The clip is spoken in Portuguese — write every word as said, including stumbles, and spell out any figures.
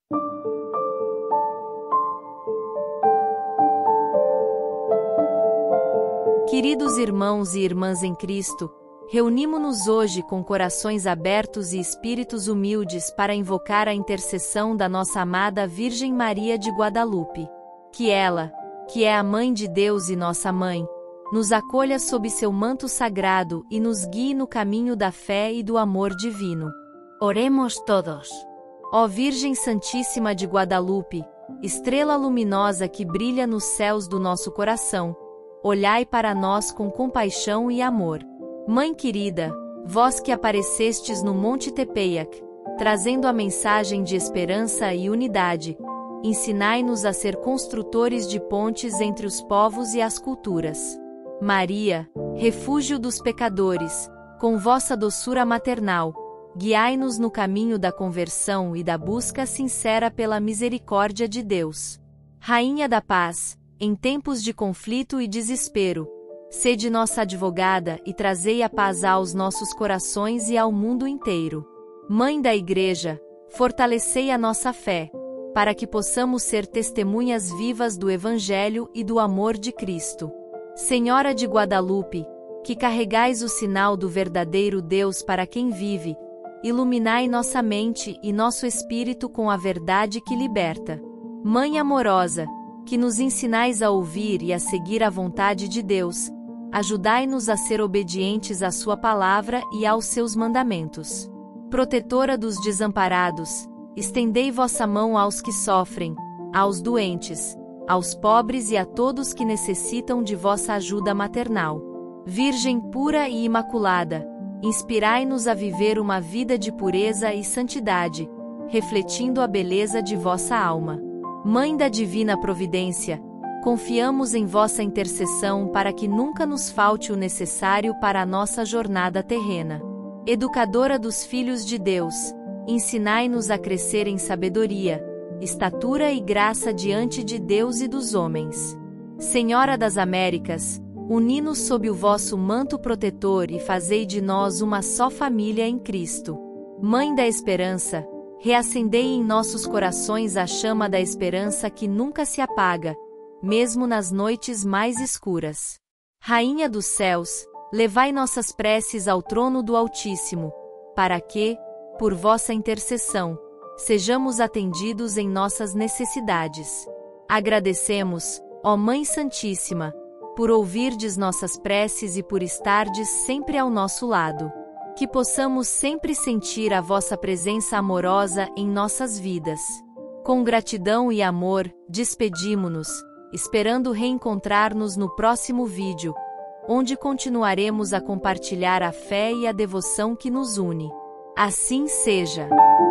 Queridos irmãos e irmãs em Cristo, reunimo-nos hoje com corações abertos e espíritos humildes para invocar a intercessão da nossa amada Virgem Maria de Guadalupe. Que ela, que é a Mãe de Deus e nossa Mãe, nos acolha sob seu manto sagrado e nos guie no caminho da fé e do amor divino. Oremos todos. Ó Virgem Santíssima de Guadalupe, estrela luminosa que brilha nos céus do nosso coração, olhai para nós com compaixão e amor. Mãe querida, vós que aparecestes no Monte Tepeyac, trazendo a mensagem de esperança e unidade, ensinai-nos a ser construtores de pontes entre os povos e as culturas. Maria, refúgio dos pecadores, com vossa doçura maternal, guiai-nos no caminho da conversão e da busca sincera pela misericórdia de Deus. Rainha da paz, em tempos de conflito e desespero, sede nossa advogada e trazei a paz aos nossos corações e ao mundo inteiro. Mãe da Igreja, fortalecei a nossa fé, para que possamos ser testemunhas vivas do Evangelho e do amor de Cristo. Senhora de Guadalupe, que carregais o sinal do verdadeiro Deus para quem vive, iluminai nossa mente e nosso espírito com a verdade que liberta. Mãe amorosa, que nos ensinais a ouvir e a seguir a vontade de Deus, ajudai-nos a ser obedientes à sua palavra e aos seus mandamentos. Protetora dos desamparados, estendei vossa mão aos que sofrem, aos doentes, aos pobres e a todos que necessitam de vossa ajuda maternal. Virgem pura e imaculada, inspirai-nos a viver uma vida de pureza e santidade, refletindo a beleza de vossa alma. Mãe da Divina Providência, confiamos em vossa intercessão para que nunca nos falte o necessário para a nossa jornada terrena. Educadora dos filhos de Deus, ensinai-nos a crescer em sabedoria, estatura e graça diante de Deus e dos homens. Senhora das Américas, uni-nos sob o vosso manto protetor e fazei de nós uma só família em Cristo. Mãe da Esperança, reacendei em nossos corações a chama da esperança que nunca se apaga, mesmo nas noites mais escuras. Rainha dos céus, levai nossas preces ao trono do Altíssimo, para que, por vossa intercessão, sejamos atendidos em nossas necessidades. Agradecemos, ó Mãe Santíssima, por ouvirdes nossas preces e por estardes sempre ao nosso lado. Que possamos sempre sentir a vossa presença amorosa em nossas vidas. Com gratidão e amor, despedimo-nos, esperando reencontrar-nos no próximo vídeo, onde continuaremos a compartilhar a fé e a devoção que nos une. Assim seja.